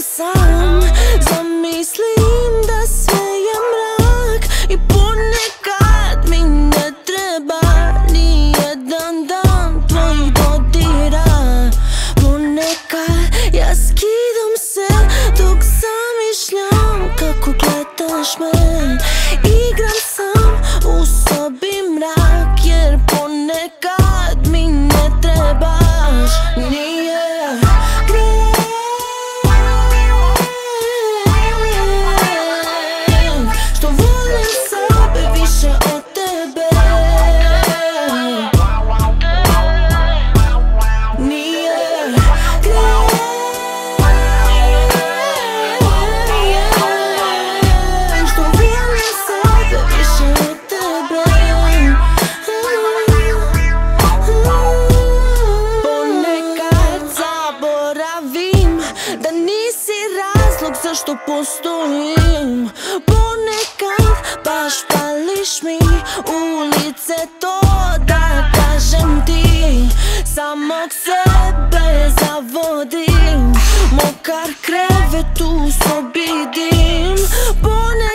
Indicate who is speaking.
Speaker 1: sam, zamislim da sve je mrak i ponekad mi ne treba ni jedan dan tvojih dodira. Ponekad ja skidam se dok zamišljam kako gledaš me. Igram sam u sobi mrak jer ponekad mi ne trebaš. Nije greh što volim sebe više od tebe. Nije greh što volim sebe više od tebe. Ponekad zaboravim da nisi razlog zašto postojim. Ponekad baš pališ mi u lice to da kažem ti. Samog sebe zavodim, mokar krevet u sobi dim. Ponekad